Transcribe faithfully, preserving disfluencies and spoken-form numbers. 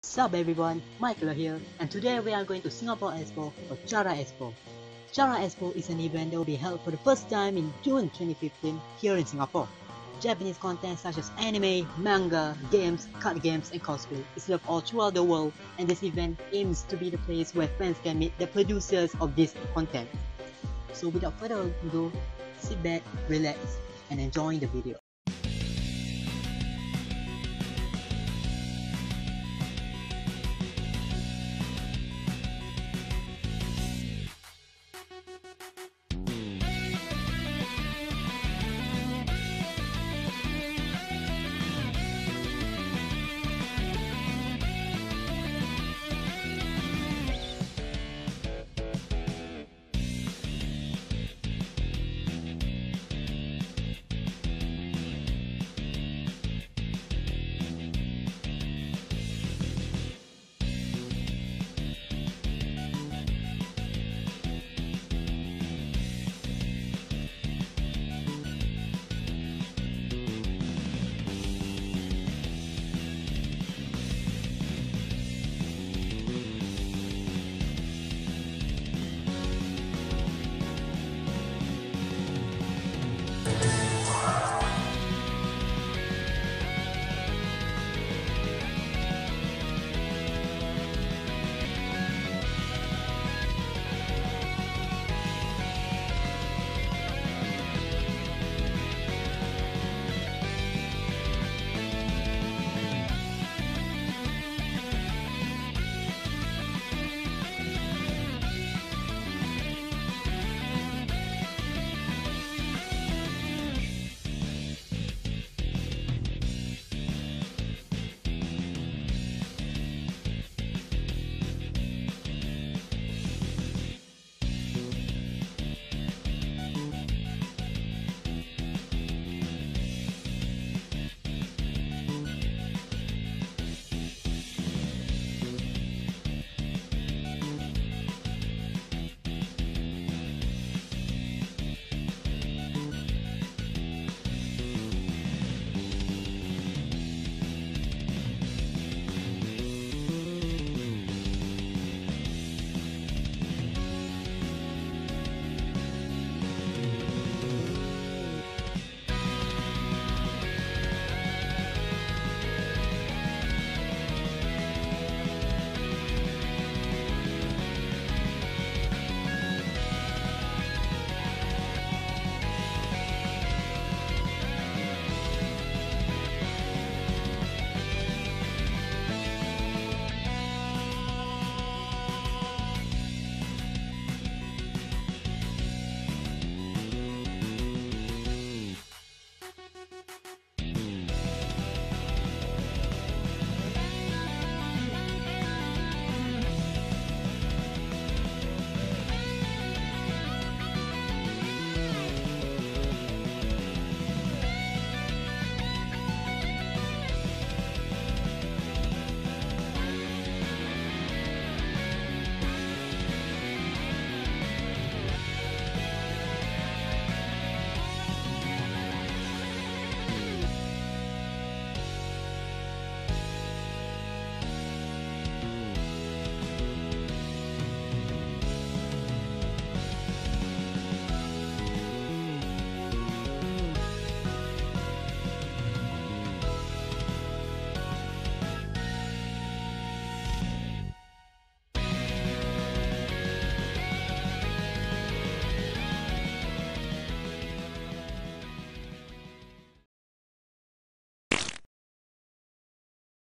Sup everyone, Michael here, and today we are going to Singapore Expo or CharaExpo. CharaExpo is an event that will be held for the first time in June twenty fifteen here in Singapore. Japanese content such as anime, manga, games, card games, and cosplay is loved all throughout the world, and this event aims to be the place where fans can meet the producers of this content. So without further ado, sit back, relax, and enjoy the video.